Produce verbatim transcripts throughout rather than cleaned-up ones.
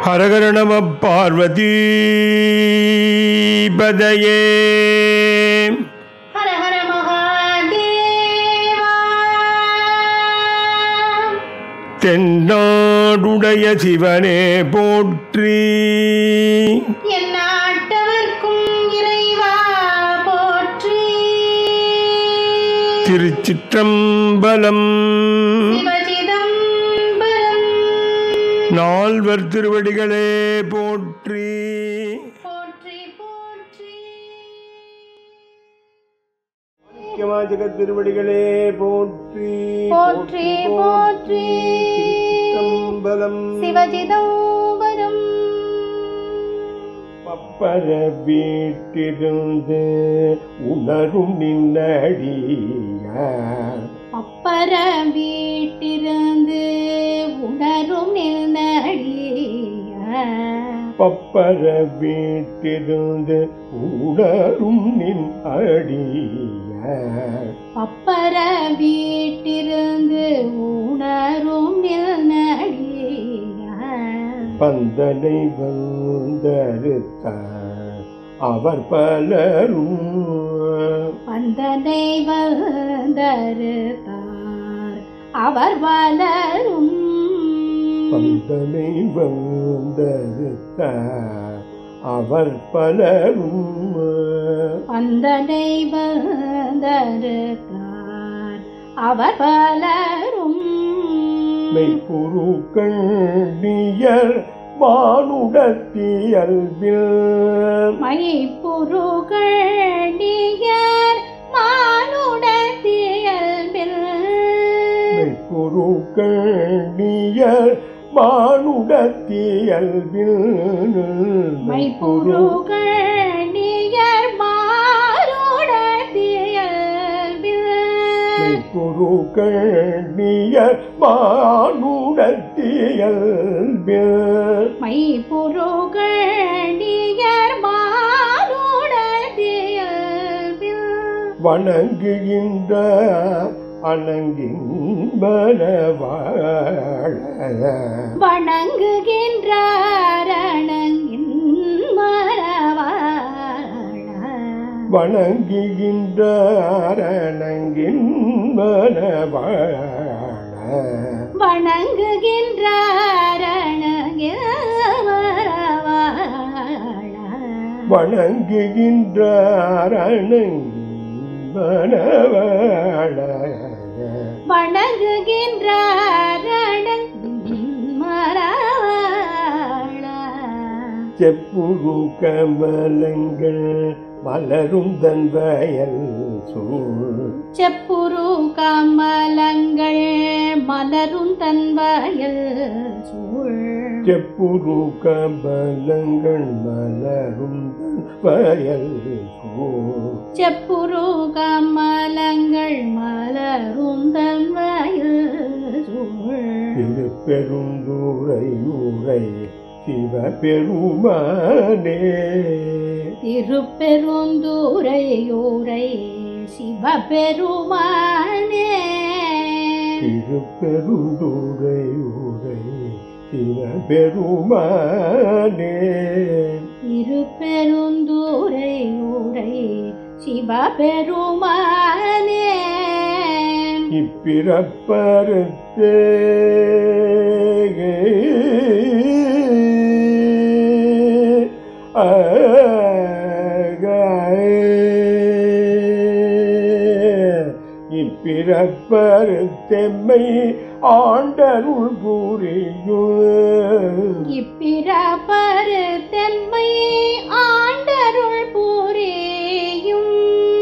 ஹரஹர நம பார்வதி பதையே. ஹரஹர மகாதேவா. தென்னாடுடைய சிவனே போற்றி, எந்நாட்டவர்க்கும் இறைவா போற்றி. திருச்சிற்றம்பலம். நால்வர் திருவடிகளே போற்றி போற்றி போற்றி. மாணிக்கவாசகர் திருவடிகளே போற்றி போற்றி போற்றி. திருச்சிற்றம்பலம். சிவசிதம்பரம். பப்பர வீட்டிருந்து உணரும் நின்னடியார், பப்பர வீட்டிருந்து உணரும் நின்னடியார், பப்பர வீட்டிருந்து உணரும் நின் அடியார், பப்பர வீட்டிருந்து உணரும் நின்னடியார், பந்தனை வந்தறுத்தார் அவர் பலரும், பந்தனை வந்தறுத்தார் அவர் பலரும், பந்தனை வந்தறுத்தார் அவர் பலரும், பந்தனை வந்தறுத்தார் அவர் பலரும், மெய்க்குருக்கள் நீயர் மானுடத்தியல்பில், மைப்புருகள் நீயர் மானுடத்தியல்பில், மெய்க்குருக்கள் நீயர் மானுடத்தியல்பில், மைப்புருகள் நீயர் மானுடத்தியல்பில், மெய்க்குருக்கள் நீயர் மானுடத்தியல்பில், மைப்புருகள் நீயர் மானுடத்தியல்பில், வணங்குகின்ற அணங்கின் மனவாழ, வணங்குகின்றார் அணங்கின் மரவாழ, வணங்குகின்ற அணங்கின் மனவாழ, வணங்குகின்றார் அணங்கின் மரவாழ, வணங்குகின்ற அணங்கின் மனவாழ, வணங்குகின்றார் அணங்கின் மரவாழ, செப்புரு கமலங்கள் மலரும் தன் வயல் சூழ், செப்புரு கமலங்கள் மலரும் தன் வயல் சூழ், செப்புரு கமலங்கள் மலரும் தன் வயல் சூழ், செப்புரு கமலங்கள் மலரும் தன் வயல் சூழ், திருப்பெருந்துறை ஊரை சிவபெருமானே, திருப்பெருந்துறையூரை சிவபெருமானே, திருப்பெருந்துறை ஊரை சிவபெருமானே, திருப்பெருந்துறையூரை சிவபெருமானே, இப்பிறப்பறுத்தே இப்பிறப்பறுத்தெம்மை ஆண்டருள் புரியும், இப்பிறப்பறுத்தெம்மை ஆண்டருள் புரியும்,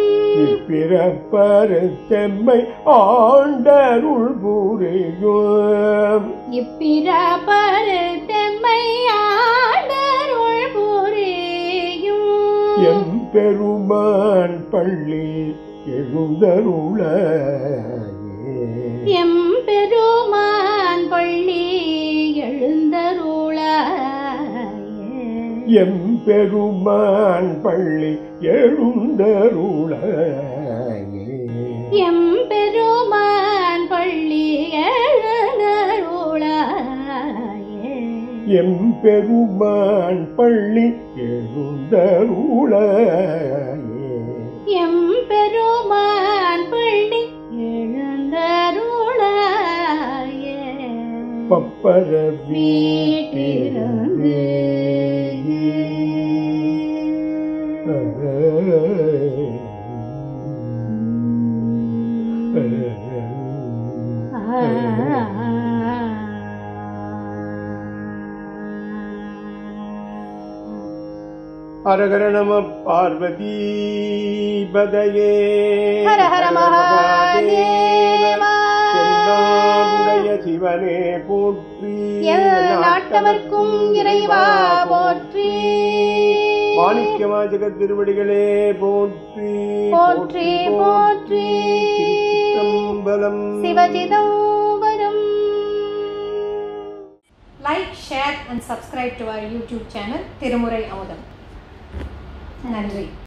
இப்பிறப்பறுத்தெம்மை ஆண்டருள் புரியும், இப்பிறப்பறுத்தெம்மை ஆண்டருள் புரியும், எம்பெருமான் பள்ளி எழுந்தருள, எம்பெருமான் பள்ளி எழுந்தருள, எம்பெருமான் பள்ளி எழுந்தருள, எம்பெருமான் பள்ளி எழுந்தருள, எம்பெருமான் பள்ளி எழுந்தருளாயே எம்பெருமான் பள்ளி எழுந்தருளாயே பப்பர வீட்டிருந்து ஹரஹர நம பார்வதி பதயே ஹர ஹர மகாதேவா என்னாடுடைய சிவனே போற்றி நாட்டவர்க்கும் இறைவா போற்றி மாணிக்கவாசக திருவடிகளே போற்றி போற்றி போற்றி திருச்சிற்றம்பலம் Sivachidambaram. Like, share and subscribe to our YouTube channel Thirumurai Amudham. நன்றி.